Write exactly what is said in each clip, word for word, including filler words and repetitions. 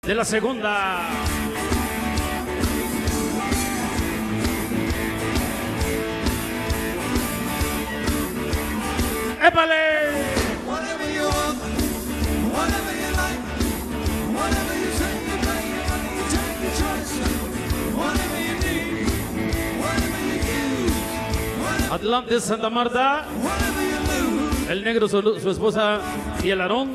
de la segunda. ¡Épale! Atlantes, Santa Marta, el negro, su, su esposa y el Aarón.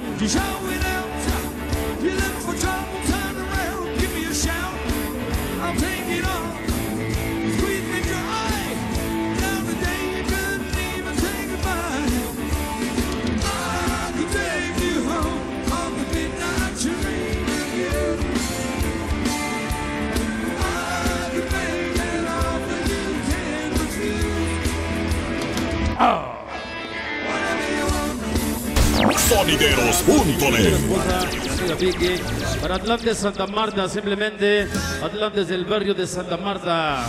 Sonideros punto net. Para Atlantes, Santa Marta, simplemente Atlantes del barrio de Santa Marta.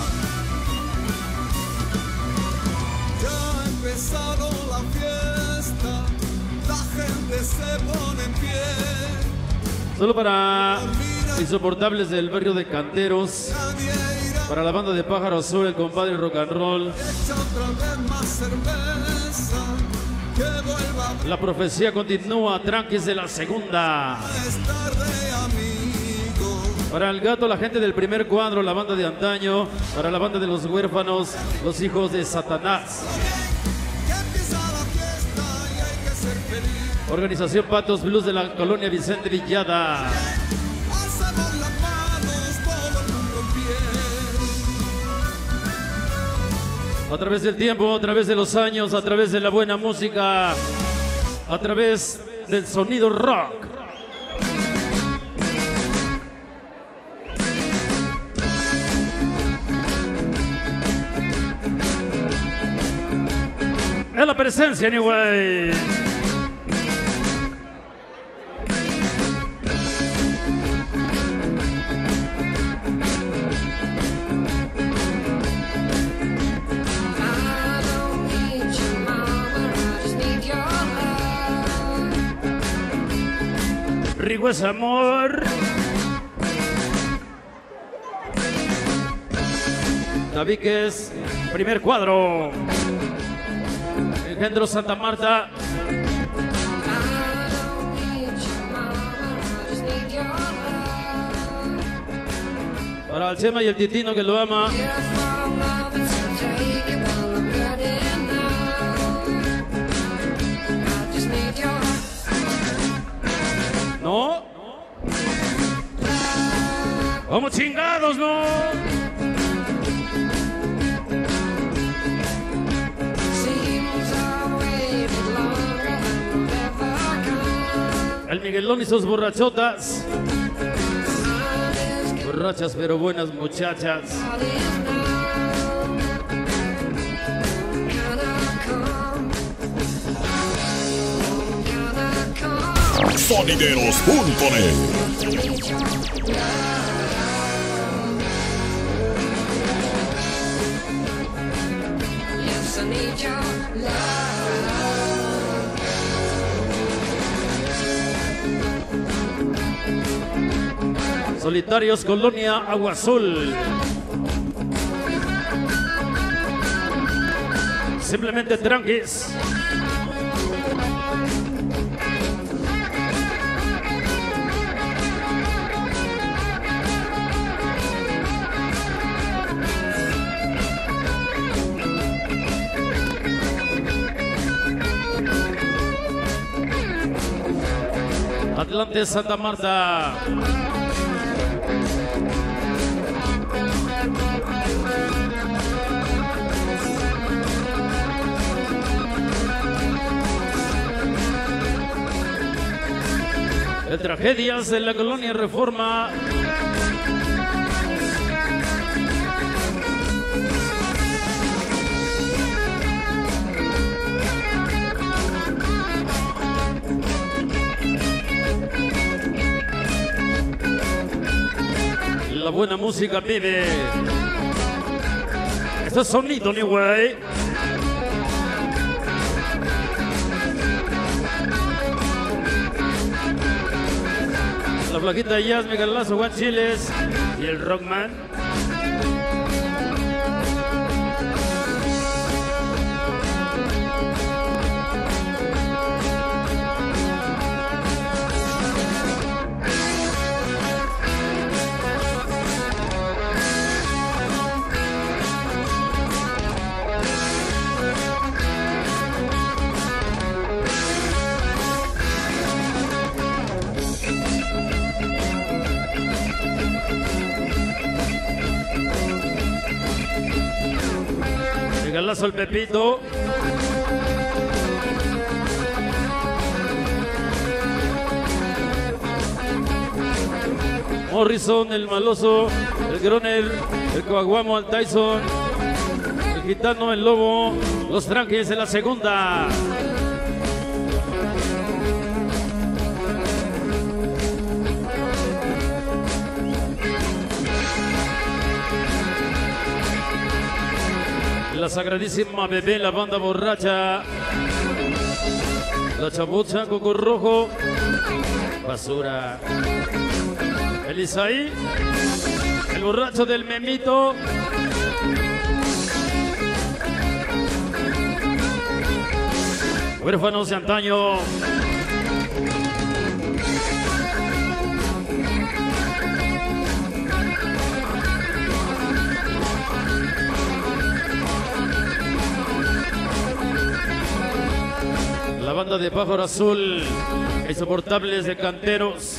Ya ha empezado la fiesta, la gente se pone en pie. Solo para insoportables del barrio de Canteros, para la banda de Pájaro Azul, el compadre Rock and Roll. Echa otra vez más cerveza, que vuelva La profecía continúa, tranquis de la segunda. a estar de amigo. Para el gato, la gente del primer cuadro, la banda de antaño. Para la banda de los huérfanos, los hijos de Satanás. Que empieza la fiesta y hay que ser feliz. Organización Patos Blues de la colonia Vicente Villada. Hacemos las manos, todo el mundo en pie. A través del tiempo, a través de los años, a través de la buena música, a través del sonido rock. Es la presencia, anyway. Rigo es amor. Davíquez, primer cuadro. Engendro Santa Marta. Para el Chema y el Titino que lo ama. No. Vamos chingados, no. El Miguelón y sus borrachotas. Borrachas pero buenas muchachas. Sonideros punto net. Solitarios, Colonia Agua Azul. Simplemente tranquis. Atlantes, Santa Marta. De tragedias en la colonia Reforma. La buena música vive. Este es sonido, anyway. La flaquita Jazz, mi Carlazo, Juan Chiles y el Rockman. Galazo el Pepito. Morrison, el Maloso, el Groner, el Coaguamo, el Tyson, el Gitano, el Lobo, los Tranquis en la segunda. La sagradísima Bebé, la banda borracha, la Chapucha, Coco Rojo, Basura, el Isaí, el borracho del Memito, huérfanos de antaño. La banda de Pájaro Azul, Insoportables de Canteros.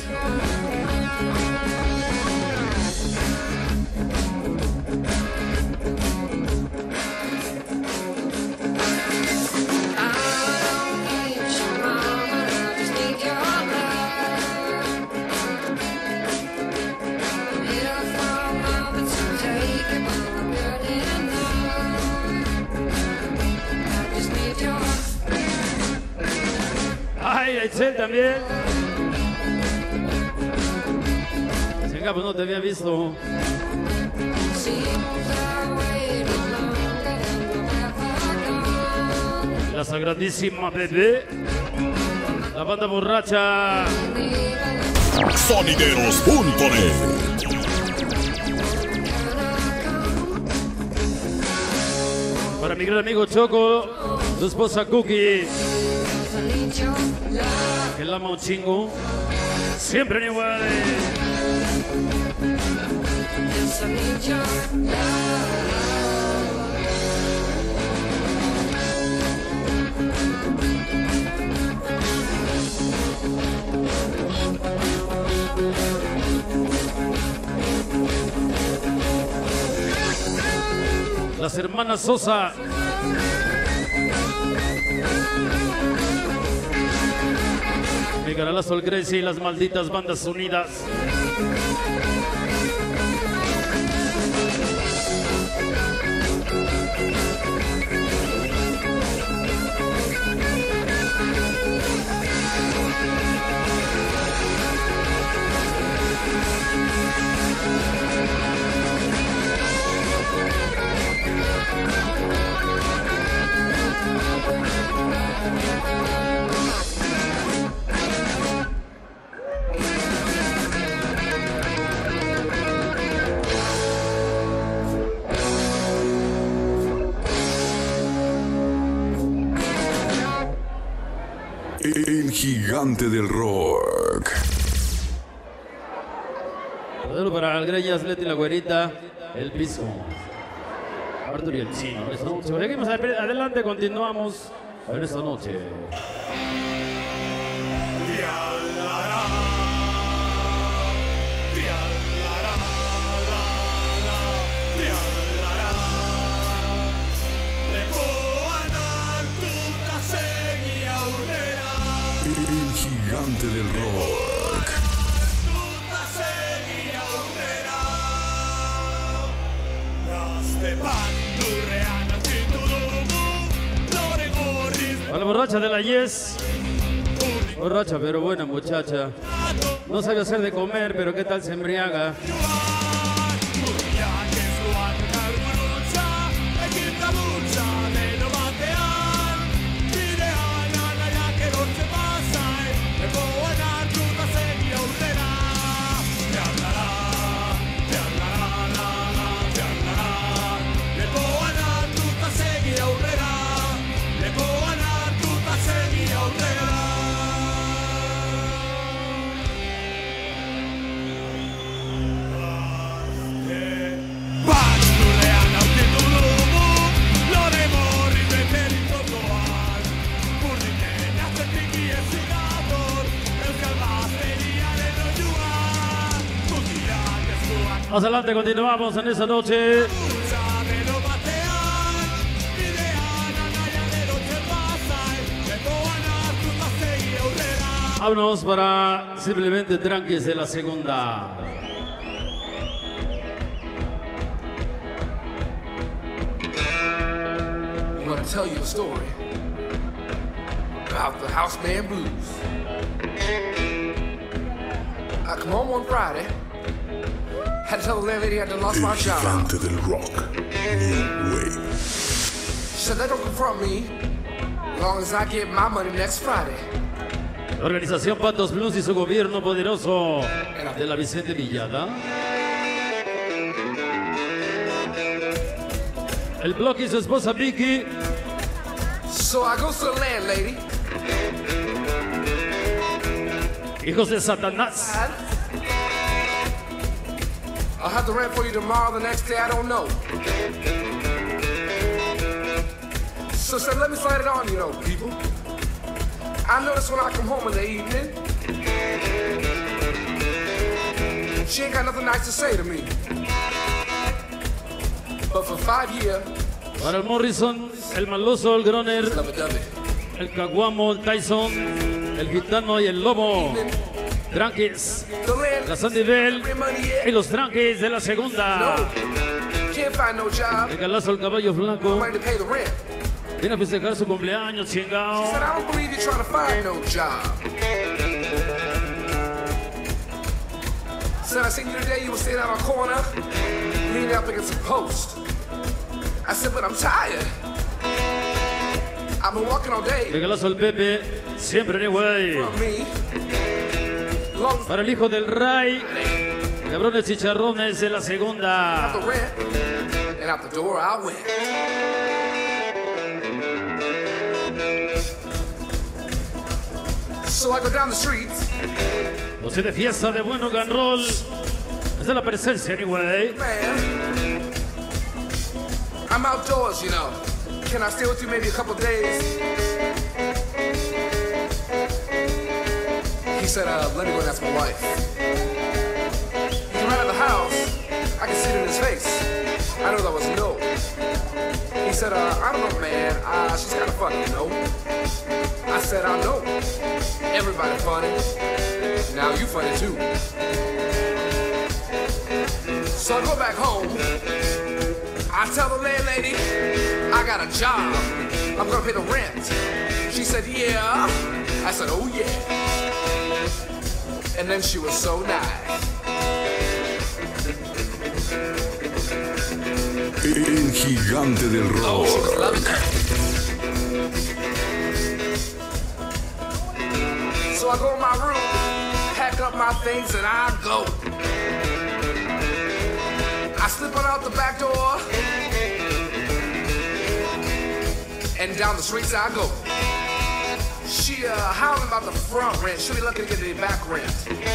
Ay, Excel también. Venga, pues no te había visto. La sagradísima Bebé, la banda borracha. Sonideros punto net. Para mi gran amigo Choco, su esposa Cookie, que la ama un chingo, siempre en igual. Las hermanas Sosa. Mi Caralazo el Crazy y las malditas bandas unidas. El gigante del rock. Saludos para el Greñas, Leti, la Güerita, el Piso, Arthur y el Chino. Seguimos adelante, continuamos en esta noche. El gigante del rock. A la borracha de la Yes. Borracha pero buena muchacha. No sabe hacer de comer, pero qué tal se embriaga. Más adelante continuamos en esta noche. Vámonos para simplemente tranques de la segunda. I'm gonna tell you a story about the house band blues. I come home one Friday, had to tell the landlady I had lost El my job. gigante del rock. New Wave. She said, that don't confront me as long as I get my money next Friday. La organización Patos Blues y su gobierno poderoso de la Vicente Villada. El bloque y su esposa Vicky. So I go to the landlady. Hijos de Satanás. I'll have the rent for you tomorrow, the next day, I don't know. So said, let me slide it on, you know, people. I notice when I come home in the evening, she ain't got nothing nice to say to me. But for five years, Para el Morrison, el Maloso, el Groner, love it, love it. el Caguamo, el Tyson, el Gitano y el Lobo. Tranques, The land, la Sandy Bell every money, y yeah. los tranques de la No, segunda. can't find no job. El Galazo, el Caballo No Blanco. money to pay the rent. Viene a festejar su cumpleaños, chingao. Said, I don't believe you're trying to find no job. Said, I seen you today, you were sitting out on a corner, leaning up against a post. I said, but I'm tired. I've been walking all day El Galazo, el Pepe, siempre anyway. from me. Long Para el hijo del Ray, cabrones chicharrones de la out segunda. the rent, and out the door I went. So I go down the streets, Doce de fiesta de bueno rock and roll. Es de la presencia, anyway. man. I'm outdoors, you know. Can I stay with you maybe a couple days? He said, uh, let me go and ask my wife. He came out of the house. I could see it in his face. I know that was no. He said, uh, I don't know, man. Uh, she's kind of funny, you know. I said, I know. Everybody funny. Now you funny too. So I go back home. I tell the landlady, I got a job. I'm gonna pay the rent. She said, yeah. I said, oh yeah. And then she was so nice. El gigante del Oh, she was rock. loving that. So I go in my room, pack up my things, and I go. I slip on out the back door, and down the streets I go. She uh, howling about the front rent. She'll be lucky to get the back rent.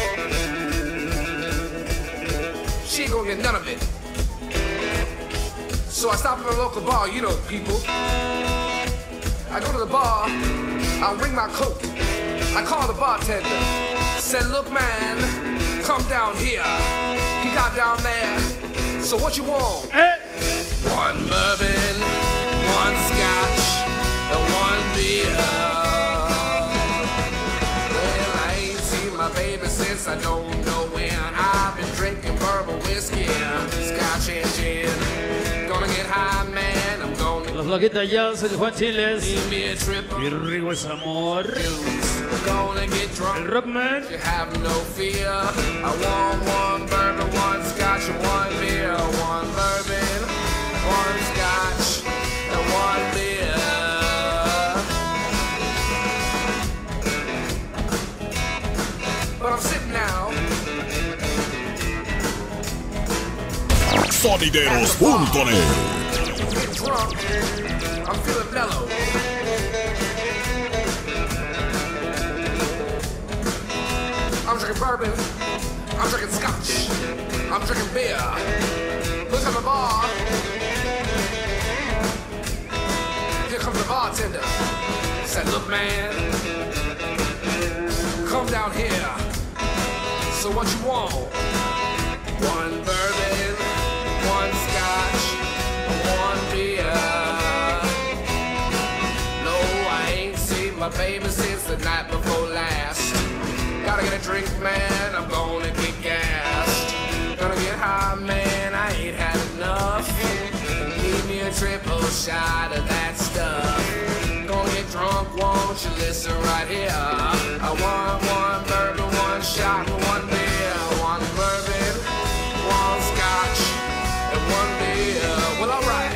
She ain't gonna get none of it. So I stop at a local bar, you know, people. I go to the bar, I ring my coat. I call the bartender. Said, look, man, come down here. He got down there. So what you want? Eh. One bourbon, one scotch, and one beer. Well, I ain't seen my baby since I don't know when. I've been drinking bourbon whiskey, scotch and gin. Gonna get high, man, I'm gonna La flaquita Jazz, el Juan Chiles. give me a trip. Y Rigo es amor. Gonna get El drunk. Rockman. You have no fear. I want one bourbon, one scotch, and one beer. One bourbon, one scotch, and one beer. But I'm sitting now Sonideros punto net. getting drunk. I'm feeling mellow. I'm drinking bourbon. I'm drinking scotch. I'm drinking beer. Look at the bar. Here comes the bartender. Said, look, man, come down here. So what you want? One bourbon, the night before last. Gotta get a drink, man, I'm gonna get gassed. Gonna get high, man, I ain't had enough. Need me a triple shot of that stuff. Gonna get drunk, won't you listen right here? I want one bourbon, one shot, and one beer. One bourbon, one scotch, and one beer. Well, alright.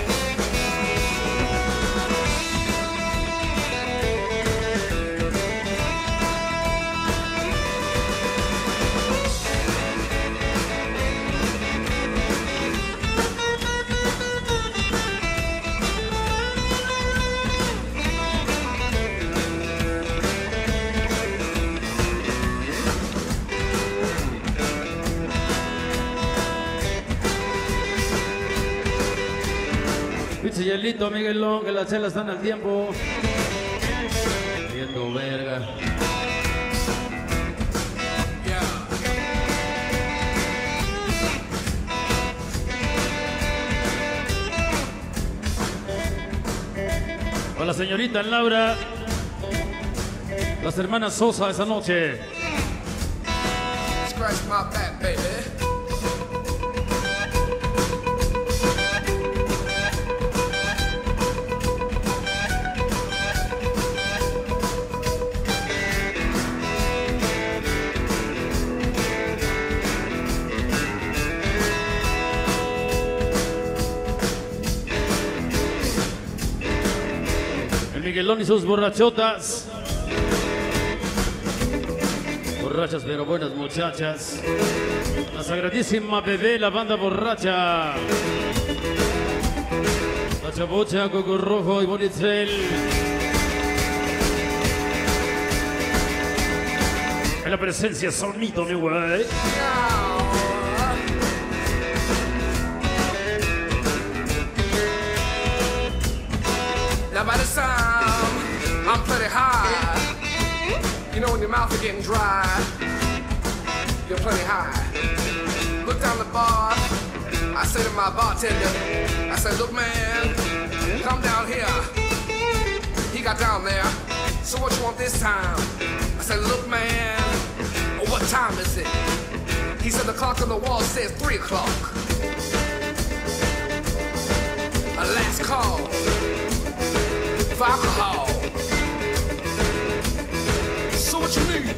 Miguelito, Miguelón, que las chelas están al tiempo. Viendo verga. Para la señorita Laura, las hermanas Sosa esa noche. Scratch my back, baby. Miguelón y sus borrachotas. Borrachas pero buenas muchachas. La sagradísima bebé, la banda borracha. La Chabocha, Coco Rojo y Bonitzel. En la presencia sonido, mi güey. Now by this time, I'm pretty high. You know when your mouth is getting dry, you're plenty high. Look down the bar, I say to my bartender, I say, look man, come down here. He got down there, so what you want this time? I said, look man, what time is it? He said, the clock on the wall says three o'clock. A last call for alcohol. So what you need?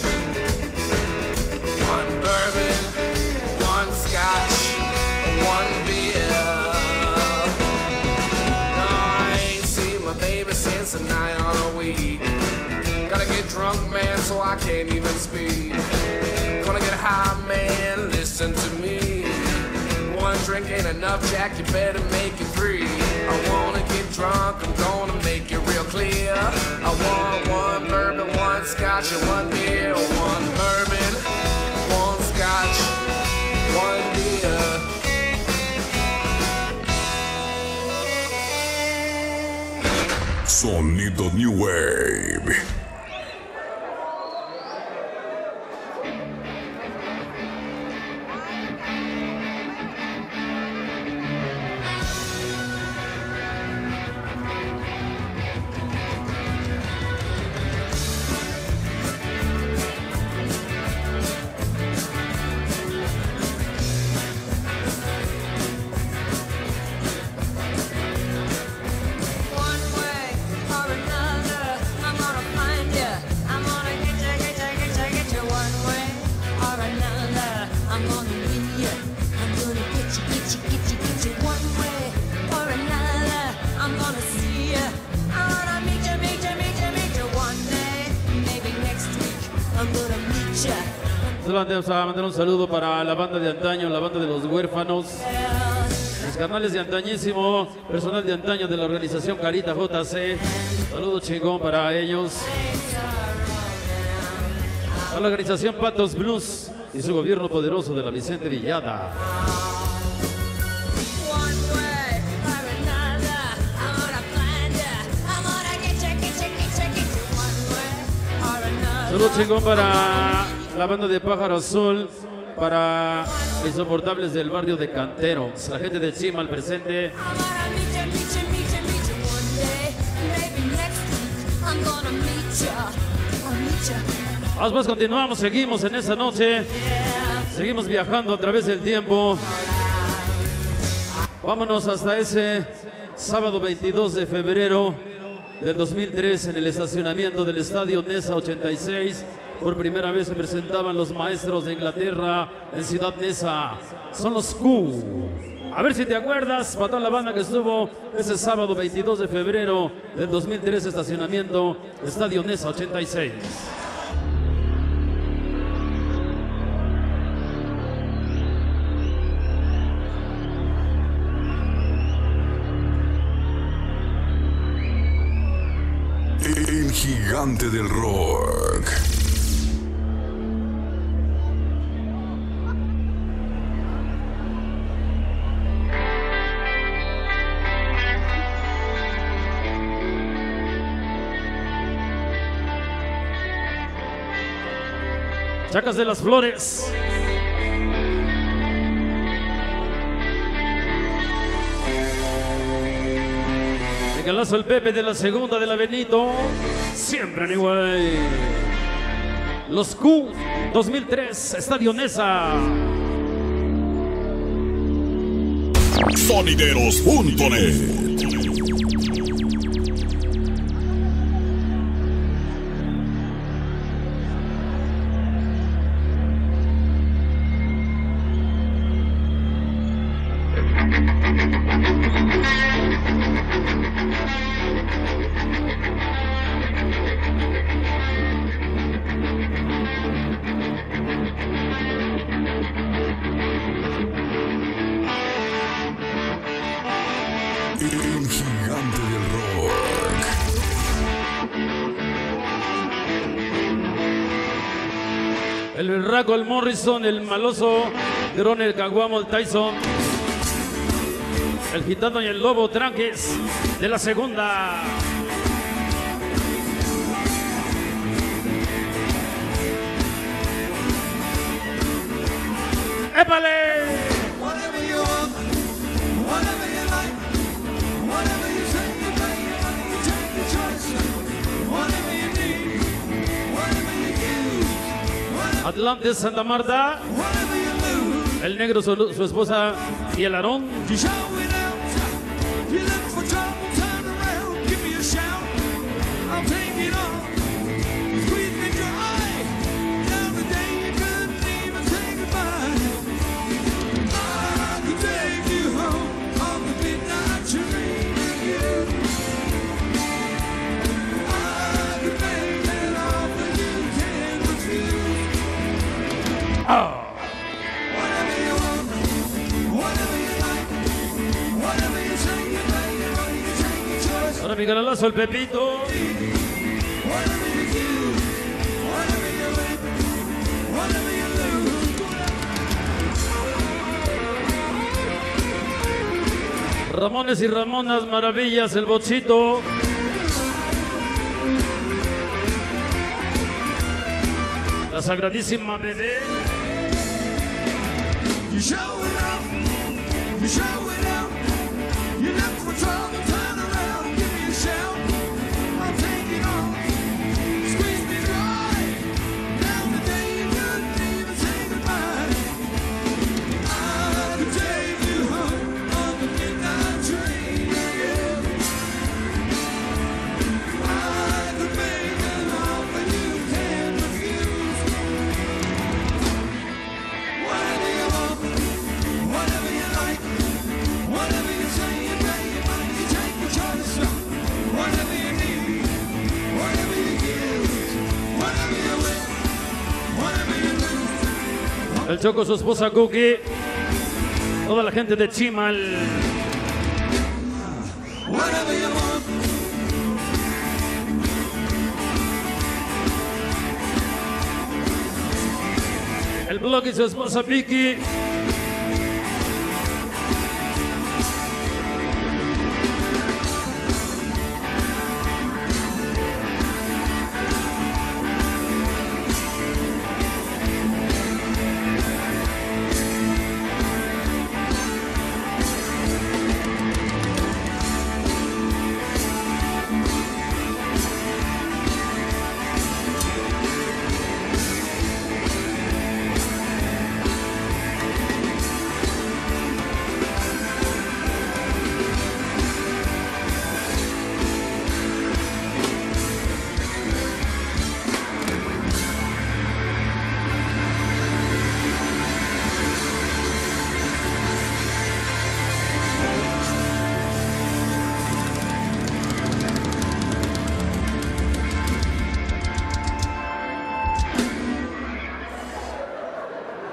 One bourbon, one scotch, one beer. No, I ain't seen my baby since a night on a week. Gotta get drunk, man, so I can't even speak. Gonna get high, man, listen to me. One drink ain't enough, Jack, you better make it three. I wanna get drunk, I'm gonna make it real clear. I want one bourbon, one scotch, and one beer. One bourbon, one scotch, one beer. Sonido New Wave. Vamos a mandar un saludo para la banda de antaño, la banda de los huérfanos, mis carnales de antañísimo, personal de antaño de la organización Carita J C. Saludo chingón para ellos. A la organización Patos Blues y su gobierno poderoso de la Vicente Villada. Saludo chingón para la banda de Pájaro Azul, para insoportables del barrio de Canteros, la gente de Chima al presente. Después continuamos, seguimos en esta noche. Seguimos viajando a través del tiempo. Vámonos hasta ese sábado veintidós de febrero del dos mil tres en el estacionamiento del Estadio Neza ochenta y seis. Por primera vez se presentaban los maestros de Inglaterra en Ciudad Neza. Son los Q. A ver si te acuerdas, para toda la banda que estuvo ese sábado veintidós de febrero del dos mil tres, estacionamiento Estadio Neza ochenta y seis. El gigante del rock. Chacas de las Flores. Regalazo el Pepe de la segunda de la Benito. Siempre anyway. Los Q dos mil tres, Estadio Neza. Sonideros punto net. El gigante del rock. El berraco, el Morrison, el maloso, Gron, el Caguamo, el Tyson, el gitano y el lobo Tranques de la segunda. ¡Épale! Whatever you want, whatever you like, whatever you say, you pay your money, you take your choice. Whatever you need, whatever you use, whatever, Atlantes, Santa Marta, whatever you lose, el negro, su, su esposa y el Aarón. you show it out. You look for trouble, turn around, give me a shout. I'll take it on. Squeeze me dry. Down the day you couldn't even say goodbye. I could take you home on the midnight train again. I could make an offer you can't refuse. Whatever you want, whatever you like, whatever you say, you pay your money, you take your choice. Ahora mi canalazo, el Pepito. Whatever you use, whatever you win, whatever you lose. Ramones y Ramonas, Maravillas, el Bochito. La Sagradísima Bebé. You show it out, you show it out. You look for trouble, turn around, give me a shout. I'll take it on, squeeze me dry. Down the day you couldn't even say goodbye. I could take you home on the midnight train again. I could make an offer you can't refuse. Whatever you want, whatever you like, whatever you say, you pay your money, you take your choice. Whatever you need, whatever you give, whatever you win, whatever you lose. El Choco, su esposa Cookie. Toda la gente de Chimal. Whatever you want. El Bloque y su esposa Vicky.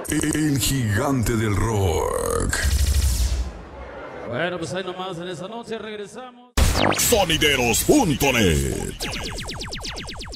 El gigante del rock. Bueno, pues ahí nomás en esa noche regresamos. Sonideros punto net